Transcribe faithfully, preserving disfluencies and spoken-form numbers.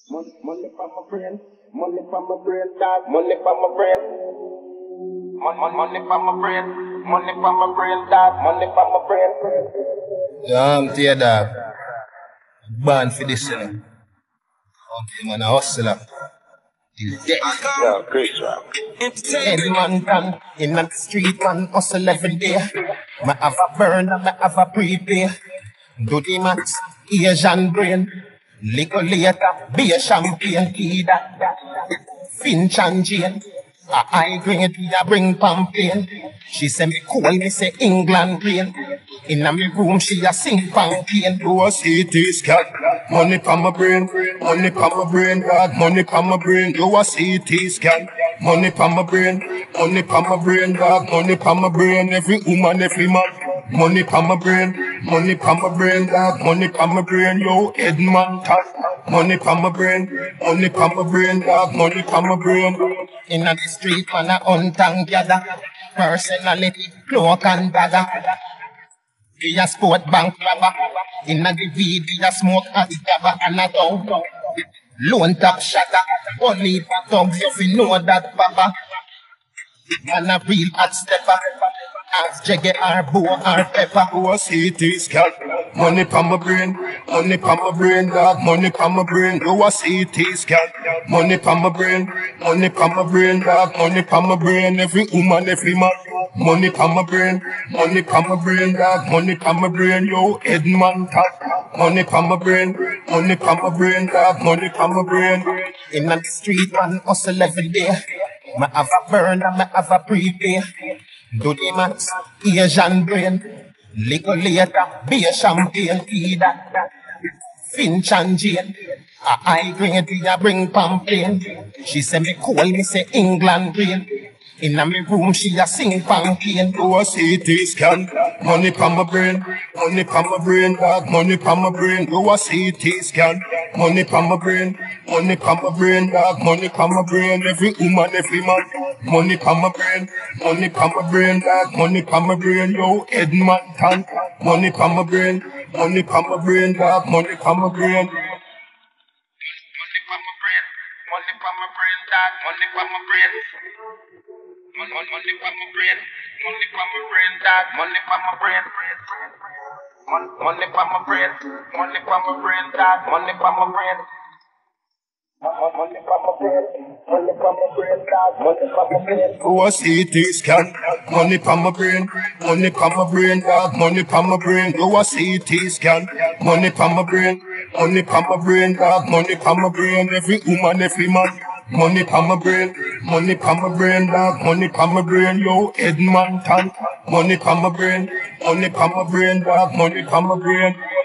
Money, money from my brain, money from my brain, dog. Money from my brain, money, money from my brain, money from my brain, dog. Money from my brain. Yeah, I'm tear dog. Born for this, you know. Okay, man, a hustler. Till death. Yo, Chris Rock. Any man can in the street, man, hustle every day. Me have a burner, me have a prepay. Do the max, Asian brain. Liquor later, be a champagne, key that, that. Finch and Jane. A high grade, we a bring pamphlet. She say me cool, me say England rain. Inna me room, she a sing pamphlet. Do a C T scan. Money pa my brain, money pa my brain, dog. Money pa my brain, do a C T scan. Money pa my brain, money pa my brain, dog. Money pa my brain, every woman, every man. Money pa my brain, money pa my brain, dog. Money pa my brain, yo, Edman top. Money pa my brain, money pa my brain, dog. Money pa my brain. Inna the street, man, a hunt and gather. Personality, cloak and dagger. Be a sport bank robber. Inna the weed, be a smoke at the gabba and a dog. Lone top shatter. Only for thugs, if you know that, papa. Man a real hot stepper. Ask Jagger or Bo or Pepper. Who a C T scan. Money pa my brain, money pa my brain, dog. Money pa my brain, do a C T scan. Money pa my brain, money pa my brain, dog. Money pa my brain, every woman, every man. Money pa my brain, money pa my brain, dog. Money pa my brain, yo, Edman top. Money pa my brain, money pa my brain, dog. Money pa my brain. In the street, man, hustle every day. Me have a burner, me have a prepay. Do the max, Asian brain. Liquor later, be a champagne, key that, that. Finch and Jane. A high grade, we a bring pamphlet. She say me cool, me say England rain. Inna me room, she a sing pamphlet. Do a C T scan. Money pa my brain, money pa my brain, dog. Money pa my brain, do a C T scan. Money pa my brain, money pa my brain, dog. Money pa my brain, every woman, every man. Money pa my brain, money pa my brain, dog. Money pa my brain, yo, Edman tan. Money pa my brain, money pa my brain, dog. Money pa my brain. Money pa my brain, money pa my brain, dog. Money pa my brain. Money, money, money pa my brain, money pa my brain, dog. Money pa my brain. Money, money pa my brain, money pa my brain, dog. Money pa my brain. Money pa my brain, money pa my brain, dog. Money pa my brain. Do a C T scan. Money pa my brain, money pa my brain, dog. Money pa my brain. Do a C T scan. Money pa my brain, money pa my brain, dog. Money pa my brain, every woman, every man. Money pa my brain, money pa my brain, dog. Money pa my brain, yo, Edman tan. Money pa my brain, money pa my brain, dog. Money pa my brain.